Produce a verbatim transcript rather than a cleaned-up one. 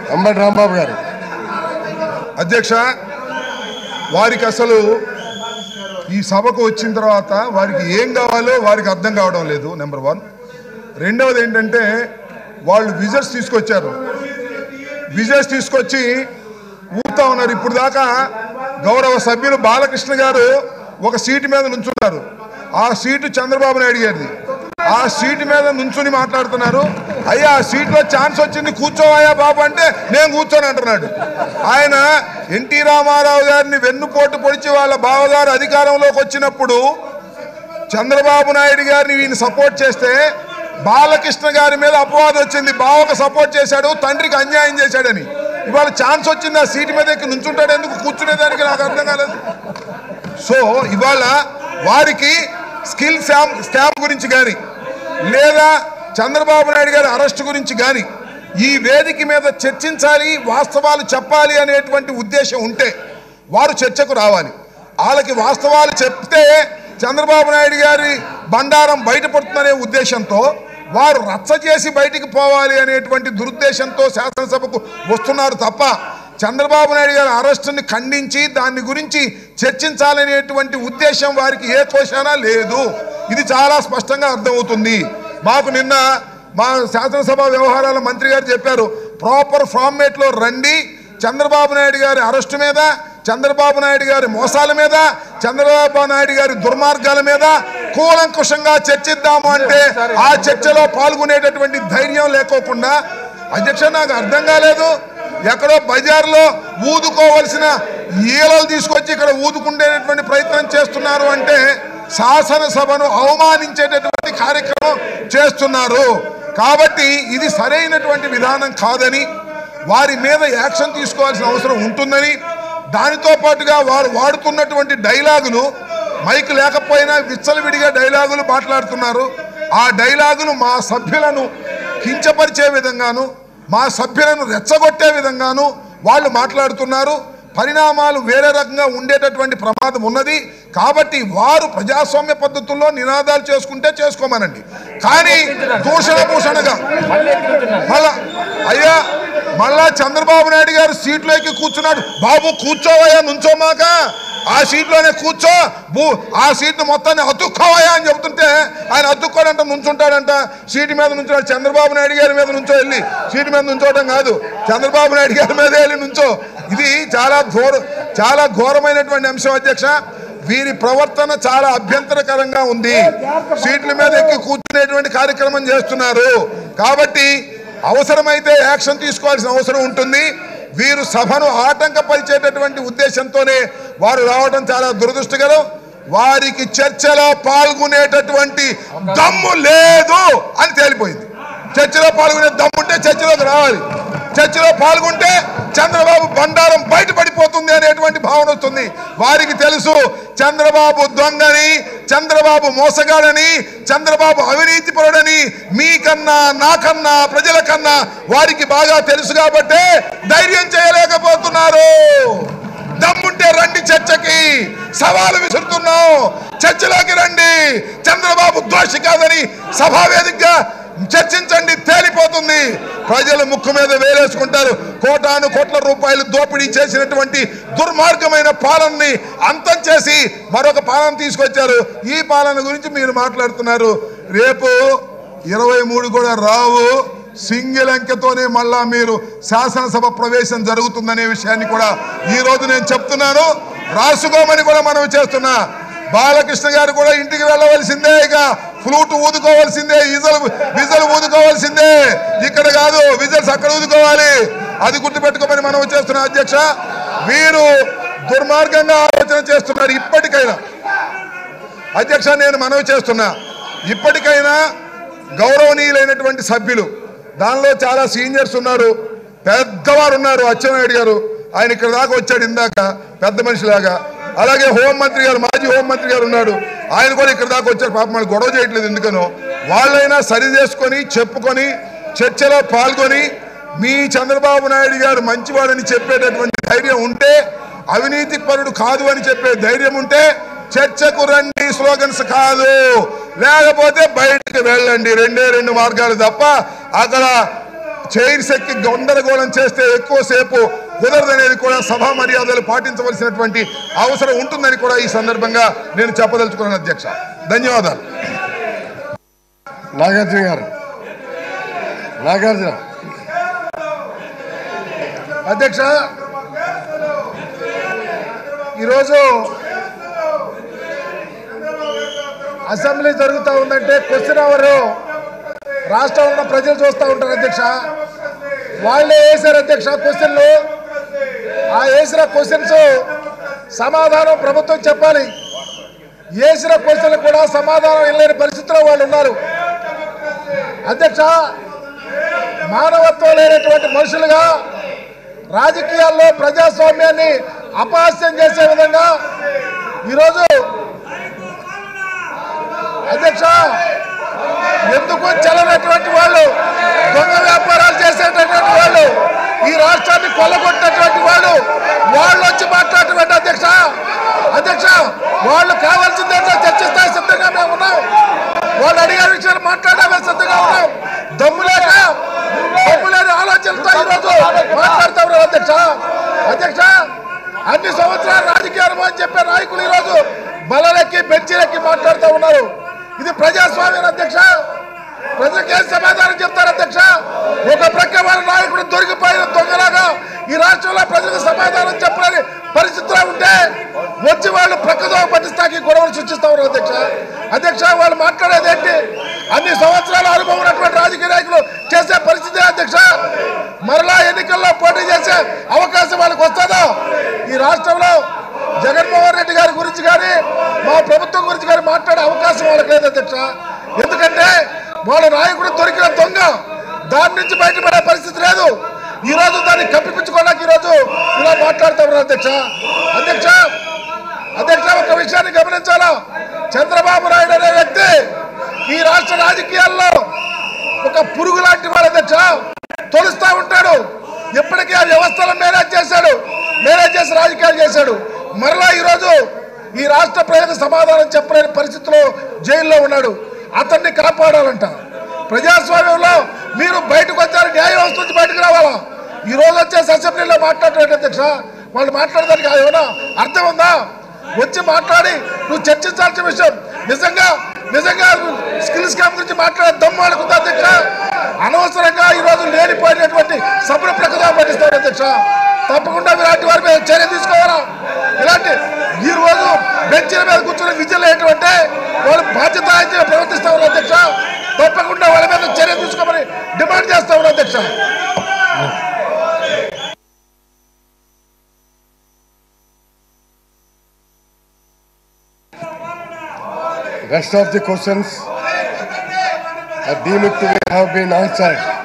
అంబటి రాంబాబు గారు. అధ్యక్ష, వారికి అసలు ఈ సభకు వచ్చిన తర్వాత వారికి ఏం కావాలో వారికి అర్థం కావడం లేదు. Number one. రెండవది ఏంటంటే వాళ్ళు విజర్స్ తీసుకొచ్చారు. విజర్స్ తీసుకొచ్చి ఊపుతా ఉన్నారు. ఇప్పుడు దాకా గౌరవ సభ్యులు బాలకృష్ణ గారు ఒక సీటు మీద నుంచున్నారు. ఆ సీటు చంద్రబాబు నాయుడు గారిది. ఆ సీటు మీద నుంచుని మాట్లాడుతున్నారు. అయ్యా ఆ సీట్లో ఛాన్స్ వచ్చింది, కూర్చోవయ్యా బాబు అంటే నేను కూర్చొని అంటున్నాడు. ఆయన ఎన్టీ రామారావు గారిని వెన్నుపోటు పొడిచి వాళ్ళ బావగారు అధికారంలోకి వచ్చినప్పుడు చంద్రబాబు నాయుడు గారిని ఈయన సపోర్ట్ చేస్తే బాలకృష్ణ గారి మీద అపవాదం వచ్చింది. బావకు సపోర్ట్ చేశాడు, తండ్రికి అన్యాయం చేశాడని. ఇవాళ ఛాన్స్ వచ్చింది, ఆ సీటు మీద ఎక్కి నుంచుంటాడు ఎందుకు, కూర్చునేదానికి నాకు అర్థం కాలేదు. సో ఇవాళ వారికి స్కిల్ స్కామ్ స్కామ్ గురించి కానీ లేదా చంద్రబాబు నాయుడు గారి అరెస్టు గురించి కానీ ఈ వేదిక మీద చర్చించాలి, వాస్తవాలు చెప్పాలి అనేటువంటి ఉద్దేశం ఉంటే వారు చర్చకు రావాలి. వాళ్ళకి వాస్తవాలు చెప్తే చంద్రబాబు నాయుడు గారి బండారం బయటపడుతుందనే ఉద్దేశంతో వారు రచ్చ చేసి బయటికి పోవాలి అనేటువంటి దురుద్దేశంతో శాసనసభకు వస్తున్నారు తప్ప చంద్రబాబు నాయుడు గారి అరెస్టుని ఖండించి దాని గురించి చర్చించాలనేటువంటి ఉద్దేశం వారికి ఏ కోశానా లేదు. ఇది చాలా స్పష్టంగా అర్థమవుతుంది. మాకు నిన్న మా శాసనసభ వ్యవహారాల మంత్రి గారు చెప్పారు, ప్రాపర్ ఫార్మేట్లో రండి, చంద్రబాబు నాయుడు గారి అరెస్టు మీద, చంద్రబాబు నాయుడు గారి మోసాల మీద, చంద్రబాబు నాయుడు గారి దుర్మార్గాల మీద కూలంకుషంగా చర్చిద్దాము అంటే ఆ చర్చలో పాల్గొనేటటువంటి ధైర్యం లేకోకుండా అధ్యక్ష నాకు అర్థం కాలేదు. ఎక్కడో బజార్లో ఊదుకోవలసిన ఈలలు తీసుకొచ్చి ఇక్కడ ఊదుకుండేటటువంటి ప్రయత్నం చేస్తున్నారు అంటే శాసనసభను అవమానించేటటువంటి కార్యక్రమం చేస్తున్నారు. కాబట్టి ఇది సరైనటువంటి విధానం కాదని, వారి మీద యాక్షన్ తీసుకోవాల్సిన అవసరం ఉంటుందని, దానితో పాటుగా వారు వాడుతున్నటువంటి డైలాగులు మైక్ లేకపోయినా విచ్చలవిడిగా డైలాగులు మాట్లాడుతున్నారు. ఆ డైలాగులు మా సభ్యులను కించపరిచే విధంగాను, మా సభ్యులను రెచ్చగొట్టే విధంగాను వాళ్ళు మాట్లాడుతున్నారు. పరిణామాలు వేరే రకంగా ఉండేటటువంటి ప్రమాదం ఉన్నది. కాబట్టి వారు ప్రజాస్వామ్య పద్ధతుల్లో నినాదాలు చేసుకుంటే చేసుకోమనండి, కానీ దూషణ భూషణగా మళ్ళా అయ్యా మళ్ళా చంద్రబాబు నాయుడు గారు సీట్లోకి కూర్చున్నాడు. బాబు కూర్చోవయ్యా, నుంచోమాక ఆ సీట్లోనే కూర్చో, భూ ఆ సీట్ను మొత్తాన్ని అతుక్కోవయ్యా అని చెబుతుంటే ఆయన అతుక్కోడంట, నుంచుంటాడంట. సీటు మీద నుంచున్నాడు. చంద్రబాబు నాయుడు గారి మీద నుంచో వెళ్ళి సీటు మీద నుంచోవడం కాదు, చంద్రబాబు నాయుడు గారి మీద వెళ్ళి నుంచో. ఇది చాలా ఘోర చాలా ఘోరమైనటువంటి అంశం అధ్యక్ష. వీరి ప్రవర్తన చాలా అభ్యంతరకరంగా ఉంది. సీట్ల మీద ఎక్కి కూర్చునేటువంటి కార్యక్రమం చేస్తున్నారు. కాబట్టి అవసరమైతే యాక్షన్ తీసుకోవాల్సిన అవసరం ఉంటుంది. వీరు సభను ఆటంకపరిచేటటువంటి ఉద్దేశంతోనే వారు రావడం చాలా దురదృష్టకరం. వారికి చర్చలో పాల్గొనేటటువంటి దమ్ము లేదు అని తేలిపోయింది. చర్చలో పాల్గొనే దమ్ముంటే చర్చలోకి రావాలి. చర్చలో పాల్గొంటే చంద్రబాబు బండారం బయటపడిపోతుంది అనేటువంటి భావన వస్తుంది. వారికి తెలుసు చంద్రబాబు దొంగని, చంద్రబాబు మోసగాడని, చంద్రబాబు అవినీతి పరుడని మీకన్నా నాకన్నా ప్రజల కన్నా వారికి బాగా తెలుసు. కాబట్టే ధైర్యం చేయలేకపోతున్నారు. దమ్ముంటే రండి, చర్చకి సవాలు విసురుతున్నాం, చర్చలోకి రండి. చంద్రబాబు దోషి కాదని సభావేదికగా చర్చించండి, తేలిపోతుంది. ప్రజలు ముక్కు మీద వేలేసుకుంటారు. కోటాను కోట్ల రూపాయలు దోపిడీ చేసినటువంటి దుర్మార్గమైన పాలనని అంతం చేసి మరొక పాలన తీసుకొచ్చారు. ఈ పాలన గురించి మీరు మాట్లాడుతున్నారు. రేపు ఇరవై మూడు కూడా రావు, సింగిల్ అంకెతోనే మళ్ళా మీరు శాసనసభ ప్రవేశం జరుగుతుందనే విషయాన్ని కూడా ఈ రోజు నేను చెప్తున్నాను. రాసుకోమని కూడా మనం చేస్తున్నా. బాలకృష్ణ గారు కూడా ఇంటికి వెళ్ళవలసిందే, ఇక ఫ్లూట్ ఊదుకోవాల్సిందే, విజల్ విజల్ ఊదుకోవాల్సిందే. ఇక్కడ కాదు, విజల్స్ అక్కడ ఊదుకోవాలి. అది గుర్తుపెట్టుకోమని మనం చేస్తున్నాం అధ్యక్ష. వీరు దుర్మార్గంగా ఆలోచన చేస్తున్నారు. ఇప్పటికైనా అధ్యక్ష నేను మనవి చేస్తున్నా, ఇప్పటికైనా గౌరవనీయులైనటువంటి సభ్యులు, దానిలో చాలా సీనియర్స్ ఉన్నారు, పెద్దవారు ఉన్నారు. అచ్చెన్నాయుడు గారు ఆయన ఇక్కడ దాకా వచ్చాడు ఇందాక పెద్ద మనిషిలాగా. అలాగే హోంమంత్రి గారు, మాజీ హోంమంత్రి గారు ఉన్నాడు, ఆయన కూడా ఇక్కడ దాకా వచ్చారు. పాపం వాళ్ళు గొడవ చేయట్లేదు ఎందుకనో. వాళ్ళైనా సరి చేసుకొని చెప్పుకొని చర్చలో పాల్గొని మీ చంద్రబాబు నాయుడు గారు మంచివాడని చెప్పేటటువంటి ధైర్యం ఉంటే, అవినీతి పరుడు కాదు అని చెప్పే ధైర్యం ఉంటే చర్చకు రండి, స్లోగన్స్ కాదు. లేకపోతే బయటికి వెళ్ళండి. రెండే రెండు మార్గాలు తప్ప అక్కడ చైర్స్ ఎక్కి గందరగోళం చేస్తే ఎక్కువసేపు కుదరదనేది కూడా సభా మర్యాదలు పాటించవలసినటువంటి అవసరం ఉంటుందని కూడా ఈ సందర్భంగా నేను చెప్పదలుచుకున్నాను అధ్యక్ష. ధన్యవాదాలు. నాగార్జున గారు. నాగార్జున అధ్యక్ష, ఈరోజు అసెంబ్లీ జరుగుతూ ఉందంటే క్వశ్చన్ అవర్ రాష్ట్రంలో ఉన్న ప్రజలు చూస్తూ ఉంటారు అధ్యక్ష. వాళ్ళే వేశారు అధ్యక్ష క్వశ్చన్లు. ఆ వేసిన క్వశ్చన్స్ సమాధానం ప్రభుత్వం చెప్పాలి. వేసిన క్వశ్చన్లు కూడా సమాధానం ఇవ్వలేని పరిస్థితిలో వాళ్ళు ఉన్నారు అధ్యక్ష. మానవత్వం లేనటువంటి మనుషులుగా రాజకీయాల్లో ప్రజాస్వామ్యాన్ని అపహాస్యం చేసే విధంగా ఈరోజు అధ్యక్ష ఎందుకు చెల్లనటువంటి వాళ్ళు, దొంగ వ్యాపారాలు చేసేటటువంటి వాళ్ళు, ఈ రాష్ట్రాన్ని కొల్లగొట్టినటువంటి వాళ్ళు వాళ్ళు వచ్చి మాట్లాడేటువంటి అధ్యక్ష అధ్యక్ష వాళ్ళు కావాల్సింది ఏంటో చర్చిస్తా సిద్ధంగా మేము ఉన్నాం. వాళ్ళు అడిగే విషయాలు మాట్లాడమే సిద్ధంగా ఉన్నాం. దమ్ము లేక దమ్ము లేని ఆలోచనలతో ఈరోజు మాట్లాడుతూ ఉన్నారు అధ్యక్ష అధ్యక్ష అన్ని సంవత్సరాలు రాజకీయ అనుభవం చెప్పే నాయకులు ఈరోజు బలలెక్కి బెంచీలెక్కి మాట్లాడుతూ ఉన్నారు. ఇది ప్రజాస్వామ్యం అధ్యక్ష. ప్రజలకు ఏం సమాధానం చెప్తారు అధ్యక్ష? ఒక ప్రక్క వాళ్ళ నాయకుడు దొరికిపోయిన దొంగలాగా ఈ రాష్ట్రంలో ప్రజలకు సమాధానం చెప్పలేని పరిస్థితిలో ఉంటే వచ్చి వాళ్ళు ప్రక్కదో పట్టిస్తాకి గొడవలు సృష్టిస్తా ఉన్నారు అధ్యక్ష అధ్యక్ష వాళ్ళు మాట్లాడేది ఏంటి? అన్ని సంవత్సరాల అనుభవం ఉన్నటువంటి రాజకీయ నాయకులు చేసే పరిస్థితి అధ్యక్ష. మరలా ఎన్నికల్లో పోటీ చేసే అవకాశం వాళ్ళకి వస్తుందా? ఈ రాష్ట్రంలో జగన్మోహన్ రెడ్డి గారి గురించి కానీ మా ప్రభుత్వం గురించి కానీ మాట్లాడే అవకాశం వాళ్ళకి లేదు అధ్యక్ష. ఎందుకంటే వాళ్ళ నాయకుడు దొరికిన దొంగ, దాని నుంచి బయటపడే పరిస్థితి లేదు. ఈ రోజు దాన్ని కప్పిపించుకోవడానికి ఈరోజు ఇలా మాట్లాడుతూ ఉన్నారు అధ్యక్ష అధ్యక్ష అధ్యక్ష ఒక విషయాన్ని గమనించాలా. చంద్రబాబు నాయుడు అనే వ్యక్తి ఈ రాష్ట్ర రాజకీయాల్లో ఒక పురుగు లాంటి వాడు అధ్యక్ష. తొలుస్తూ ఉంటాడు. ఇప్పటికీ ఆ వ్యవస్థలను మేనేజ్ చేశాడు, మేనేజ్ చేసి రాజకీయాలు చేశాడు. మరలా ఈరోజు ఈ రాష్ట్ర ప్రజలకు సమాధానం చెప్పలేని పరిస్థితిలో జైల్లో ఉన్నాడు. అతన్ని కాపాడాలంట. ప్రజాస్వామ్యంలో మీరు బయటకు వచ్చారు, న్యాయ వ్యవస్థ నుంచి బయటకు రావాలా? ఈ రోజు వచ్చేసి అసెంబ్లీలో మాట్లాడేట అధ్యక్ష వాళ్ళు మాట్లాడడానికి ఏమైనా అర్థం ఉందా? వచ్చి మాట్లాడి నువ్వు చర్చించాల్సిన విషయం నిజంగా నిజంగా స్కిల్ స్కామ్ గురించి మాట్లాడే దమ్ము అనుకుందా అధ్యక్ష? అనవసరంగా ఈరోజు లేనిపోయినటువంటి సభ్యుల ప్రకటన పట్టిస్తారు అధ్యక్ష. తప్పకుండా ఇలాంటి వారి మీద చర్య తీసుకోవాలా? ఇలాంటి ఈ రోజు బెంచీల మీద కూర్చొని విజయం ఏంటంటే వాళ్ళు బాధ్యత ప్రవర్తిస్తా ఉన్నారు అధ్యక్ష. తప్పకుండా వాళ్ళ మీద చర్య తీసుకోమని డిమాండ్ చేస్తా ఉన్నారు అధ్యక్ష. Rest of the questions are deemed to have been answered.